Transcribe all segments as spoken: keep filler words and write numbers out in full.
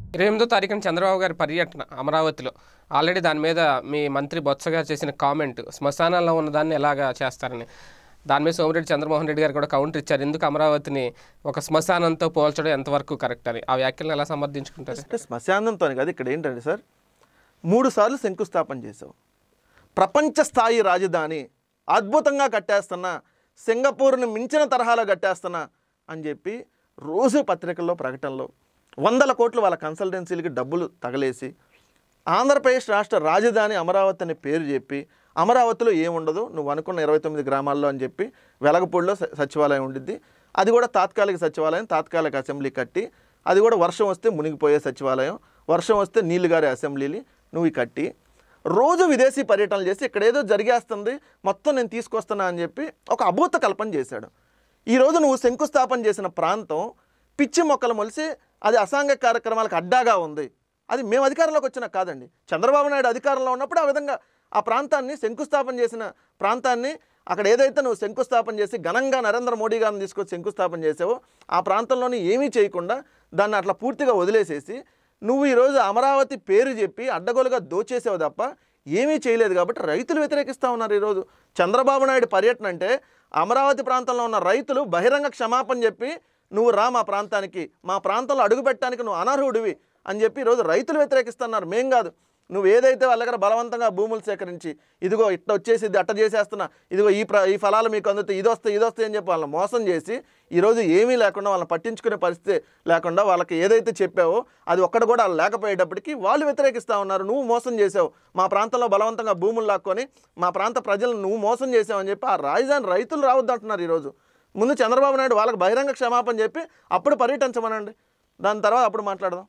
ఇరవై ఎనిమిదో తారీఖున చంద్రబాబు గారి పర్యటన అమరావతిలో ఆల్రెడీ దాని మీద మీ మంత్రి బొత్స గారు చేసిన కామెంట్ శ్మశానాల్లో ఉన్న దాన్ని ఎలాగా చేస్తారని దాని మీద సోమిరెడ్డి చంద్రమోహన్ రెడ్డి గారు కూడా కౌంటర్ ఇచ్చారు. ఎందుకు అమరావతిని ఒక శ్మశానంతో పోల్చడం ఎంతవరకు కరెక్ట్ అని ఆ వ్యాఖ్యలను ఎలా సమర్థించుకుంటారు? అంటే శ్మశానంతో కాదు, ఇక్కడ ఏంటంటే సార్ మూడు సార్లు శంకుస్థాపన చేసావు, ప్రపంచ స్థాయి రాజధాని అద్భుతంగా కట్టేస్తున్నా, సింగపూర్ని మించిన తరహాలో కట్టేస్తున్నా అని చెప్పి రోజు పత్రికల్లో ప్రకటనలో వందల కోట్లు వాళ్ళ కన్సల్టెన్సీలకి డబ్బులు తగలేసి ఆంధ్రప్రదేశ్ రాష్ట్ర రాజధాని అమరావతి అనే పేరు చెప్పి అమరావతిలో ఏముండదు నువ్వు అనుకున్న ఇరవై తొమ్మిది గ్రామాల్లో అని చెప్పి వెలగపూడిలో సచివాలయం ఉండిద్ది, అది కూడా తాత్కాలిక సచివాలయం, తాత్కాలిక అసెంబ్లీ కట్టి అది కూడా వర్షం వస్తే మునిగిపోయే సచివాలయం, వర్షం వస్తే నీళ్లు గారే అసెంబ్లీని నువ్వు కట్టి రోజు విదేశీ పర్యటనలు చేసి ఇక్కడ ఏదో జరిగేస్తుంది మొత్తం నేను తీసుకొస్తున్నా అని చెప్పి ఒక అభూత కల్పన చేశాడు. ఈరోజు నువ్వు శంకుస్థాపన చేసిన ప్రాంతం పిచ్చి మొక్కలు మొలిసి అది అసాంఘిక కార్యక్రమాలకు అడ్డాగా ఉంది. అది మేము అధికారంలోకి వచ్చినా కాదండి, చంద్రబాబు నాయుడు అధికారంలో ఉన్నప్పుడు ఆ విధంగా ఆ ప్రాంతాన్ని శంకుస్థాపన చేసిన ప్రాంతాన్ని అక్కడ ఏదైతే నువ్వు శంకుస్థాపన చేసి ఘనంగా నరేంద్ర మోడీ గారిని తీసుకొచ్చి శంకుస్థాపన చేసావో ఆ ప్రాంతంలోని ఏమీ చేయకుండా దాన్ని అట్లా పూర్తిగా వదిలేసేసి నువ్వు ఈరోజు అమరావతి పేరు చెప్పి అడ్డగోలుగా దోచేసావు తప్ప ఏమీ చేయలేదు. కాబట్టి రైతులు వ్యతిరేకిస్తూ ఉన్నారు. ఈరోజు చంద్రబాబు నాయుడు పర్యటన అంటే అమరావతి ప్రాంతంలో ఉన్న రైతులు బహిరంగ క్షమాపణ చెప్పి నువ్వు రా మా ప్రాంతానికి, మా ప్రాంతంలో అడుగు పెట్టడానికి నువ్వు అనర్హుడివి అని చెప్పి ఈరోజు రైతులు వ్యతిరేకిస్తున్నారు. మేం కాదు, నువ్వు ఏదైతే వాళ్ళ దగ్గర బలవంతంగా భూములు సేకరించి ఇదిగో ఇట్లా వచ్చేసి అట్ట చేసేస్తున్నా, ఇదిగో ఈ ప్ర ఈ ఫలాలు మీకు అందుతాయి, ఇది వస్తాయి ఇది వస్తాయి అని చెప్పి వాళ్ళని మోసం చేసి ఈరోజు ఏమీ లేకుండా వాళ్ళని పట్టించుకునే పరిస్థితి లేకుండా వాళ్ళకి ఏదైతే చెప్పావో అది ఒక్కటి కూడా లేకపోయేటప్పటికీ వాళ్ళు వ్యతిరేకిస్తూ ఉన్నారు. నువ్వు మోసం చేసావు, మా ప్రాంతంలో బలవంతంగా భూములు లాక్కొని మా ప్రాంత ప్రజలను నువ్వు మోసం చేసావు అని చెప్పి ఆ రాజధాని రైతులు రావద్దంటున్నారు. ఈరోజు ముందు చంద్రబాబు నాయుడు వాళ్ళకి బహిరంగ క్షమాపణ చెప్పి అప్పుడు పర్యటించమనండి, దాని తర్వాత అప్పుడు మాట్లాడదాం.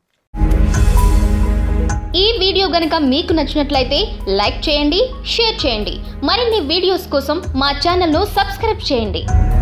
ఈ వీడియో గనుక మీకు నచ్చినట్లయితే లైక్ చేయండి, షేర్ చేయండి. మరిన్ని వీడియోస్ కోసం మా ఛానల్ను సబ్స్క్రైబ్ చేయండి.